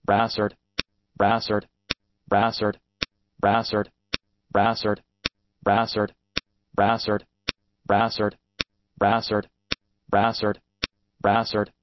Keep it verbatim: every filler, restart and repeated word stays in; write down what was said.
brassard, brassard, brassard, brassard, brassard, brassard, brassard, brassard, brassard, brassard, brassard,